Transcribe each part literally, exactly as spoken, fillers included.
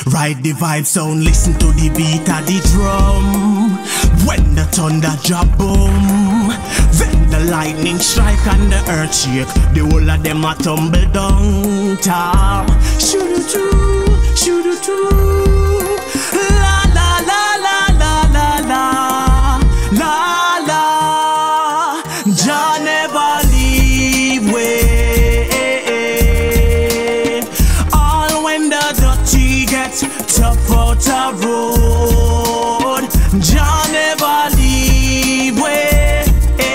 Ride the vibe sound, listen to the beat of the drum. When the thunder drop boom, then the lightning strike and the earth shake. The whole of them a tumble down. Tam, shoo-doo-doo, shoo-doo-doo. La la la la la la la la la. Jah never leave way. All when the dirty gets tough out the road, Jah never leave way.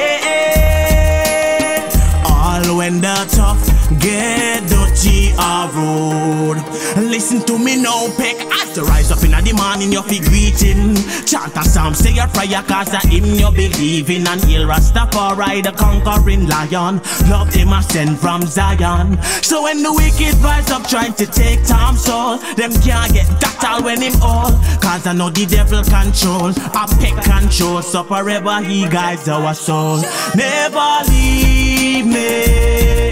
All when the tough get dirty a road. Listen to me now, Peck. As to rise up in the morning, you feel greeting. Chant a psalm, say a prayer, cause a him you believe in. And he'll Rastafari, the conquering lion. Love him a send from Zion. So when the wicked rise up trying to take Tom's soul, them can't get that all when him all. Cause I know the devil control, a Peck control. So forever he guides our soul. Never leave me.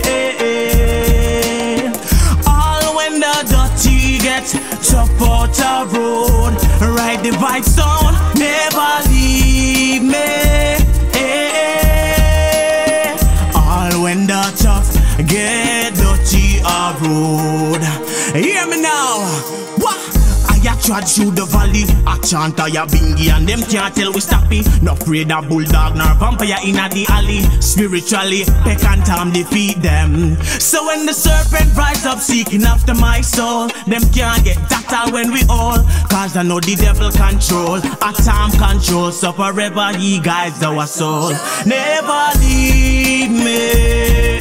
Dirty get tough out the road, ride the vibe sound, never leave me. All when the tough get dirty a road. Hear me now. What? I trod through the valley, I chant a ya bingy and them can't tell we stop it. No afraid of bulldog nor vampire in the alley. Spiritually, Peck and Tom defeat them. So when the serpent rise up seeking after my soul, them can't get that all when we all. Cause I know the devil control, a Tom control. So forever he guides our soul. Never leave me.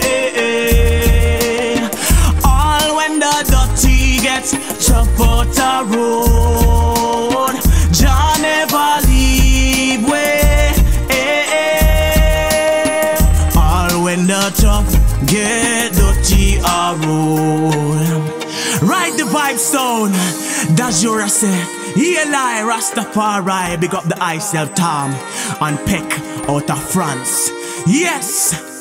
All when the dirty gets tough out the road, Jah never leave way. All when the tough get dirty a road. Ride the vibe sound, that's your I say. Eli Rastafari, big up the I self Tom and Peck out of France. Yes.